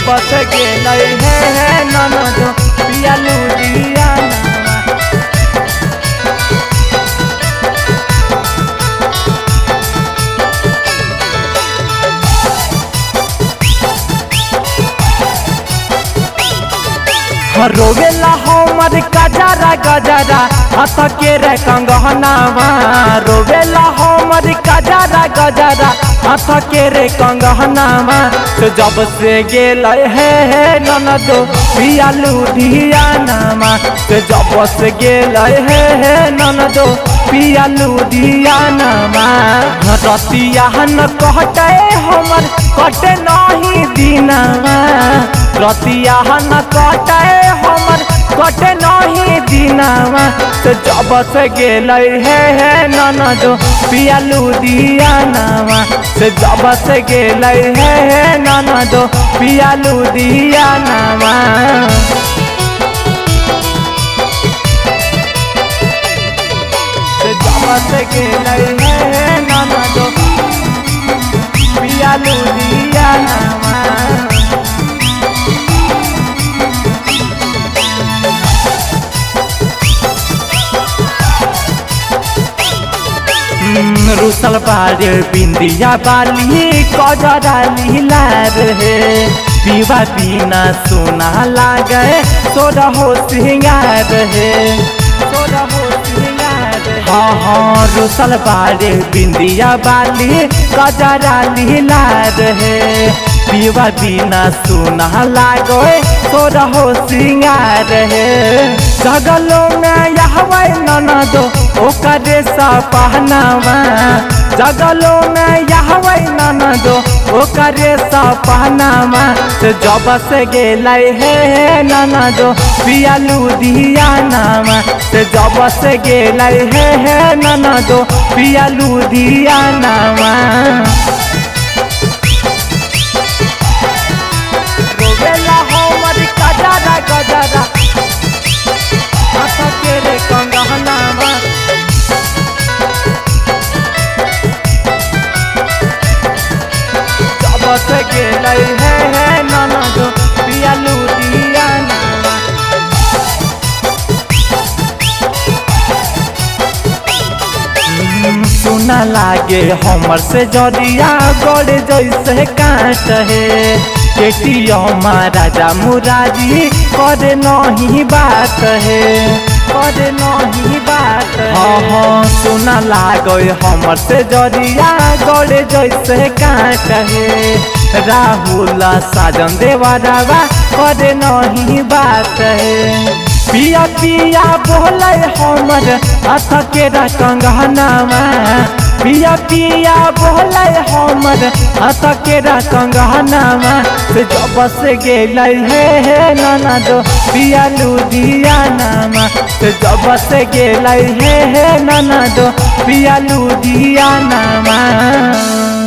जब से गेलै है ननदो पिया लुधियाना। रोवेला हमर गजरा गजरा हाथ के रे कंगहनावा। रोवेला हमर गजरा गजरा हाथ के रे कंगहनावा। तो जब से गेलै है ननदो पिया लुधियाना। तो जब से गेलै है ननदो पिया लुधियाना। रतिया न कहते हमर कटे नहीं दिनवा। रतिया न कहते हमर कटे नहीं दिनवा। तो जब से गेलै है ननदो पिया लुधियाना। तो जब से गेलै है ननदो पिया लुधियाना। जब से गेलै है ननदो पिया लुधियाना। रुसल बार बिंदिया बाली कजरा लीला रहे। पीवा बिना सोना लागे सोरा हो सिंगार है। सोरा हो सिंगार हाँ हाँ रुसल बार बिंदिया बाली कजरा लीला रहे। पीवा बिना सोना लागे सोरा हो सिंगार है। जगलो में यहवै ननदो ओकरे सा पहनावा। जगलो में यहवै ननदो ओकरे सा पहनावा। तो जब से गेलै है ननदो पिया लुधियाना। तो जब से गेलै है ननदो पिया लुधियाना। रोवेला हमर गजरा गजरा हाथ के रे कंगहनावा। जब से गेलै है ननदो पिया लुधियाना। सुना लागे हमर से जरिया गड़े जैसे काट है। केटिया राजा मुरारी करे नहीं बात है। करे नहीं बात हाँ हाँ सुना लागे हमर से जरिया गड़े जैसे काट है। राहुल साजन देवरवा करे नहीं बात है। पिया पिया बोले हमर हाथ के रा कंगहनावा। पिया पिया बोले हमर हाथ के रा कंगहनावा। तो जब से गेलै है ननदो पिया लुधियाना। तो जब से गेलै है ननदो पिया लुधियाना।